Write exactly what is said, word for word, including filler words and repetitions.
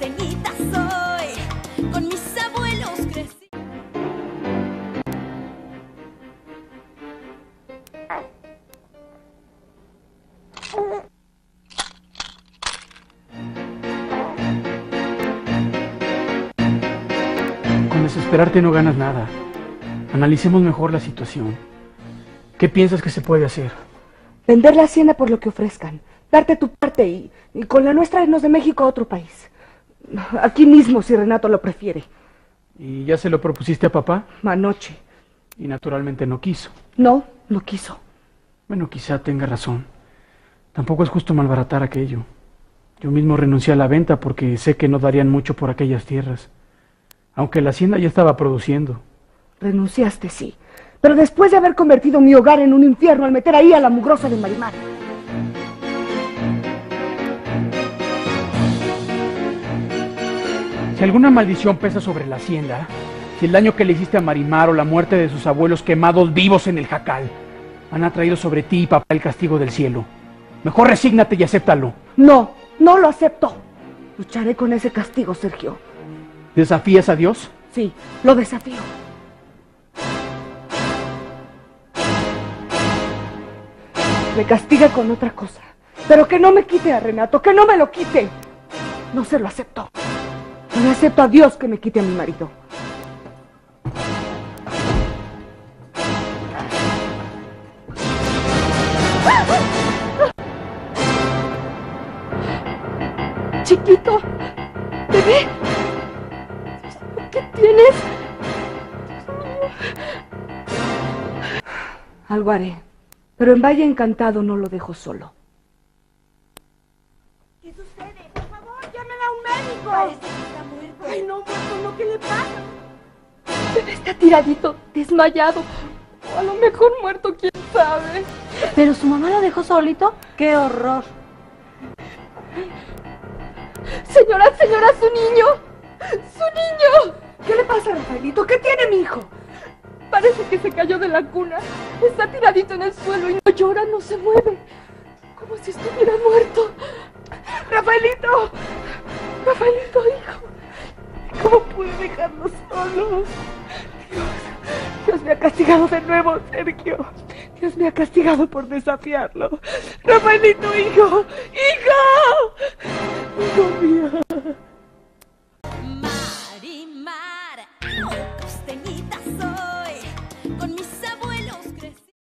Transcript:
costeñita soy, con mis abuelos crecí. Con desesperarte no ganas nada. Analicemos mejor la situación. ¿Qué piensas que se puede hacer? Vender la hacienda por lo que ofrezcan, darte tu parte y, y con la nuestra irnos de México a otro país. Aquí mismo, si Renato lo prefiere. ¿Y ya se lo propusiste a papá? Anoche. Y naturalmente no quiso. No, no quiso. Bueno, quizá tenga razón. Tampoco es justo malbaratar aquello. Yo mismo renuncié a la venta porque sé que no darían mucho por aquellas tierras. Aunque la hacienda ya estaba produciendo. Renunciaste, sí. Pero después de haber convertido mi hogar en un infierno al meter ahí a la mugrosa de Marimar. Si alguna maldición pesa sobre la hacienda, si el daño que le hiciste a Marimar o la muerte de sus abuelos quemados vivos en el jacal han atraído sobre ti y papá el castigo del cielo, mejor resígnate y acéptalo. No, no lo acepto. Lucharé con ese castigo, Sergio. ¿Desafías a Dios? Sí, lo desafío. Me castiga con otra cosa, pero que no me quite a Renato, que no me lo quite. No se lo acepto. No le acepto a Dios que me quite a mi marido. Chiquito, bebé, ¿qué tienes? Algo haré, pero en Valle Encantado no lo dejo solo. ¿Qué sucede? Por favor, llamen a un médico. Parece que está muerto. Ay, no, muerto, no, ¿qué le pasa? Bebé está tiradito, desmayado, o a lo mejor muerto, quién sabe. ¿Pero su mamá lo dejó solito? ¡Qué horror! Señora, señora, su niño, su niño. ¿Qué le pasa, Rafaelito? ¿Qué tiene mi hijo? Parece que se cayó de la cuna. Está tiradito en el suelo y no llora, no se mueve. Como si estuviera muerto. Rafaelito, Rafaelito, hijo. ¿Cómo pude dejarlo solo? Dios, Dios me ha castigado de nuevo, Sergio. Dios me ha castigado por desafiarlo. Rafaelito, hijo, hijo. Hijo mío. Marimar, costeñita soy.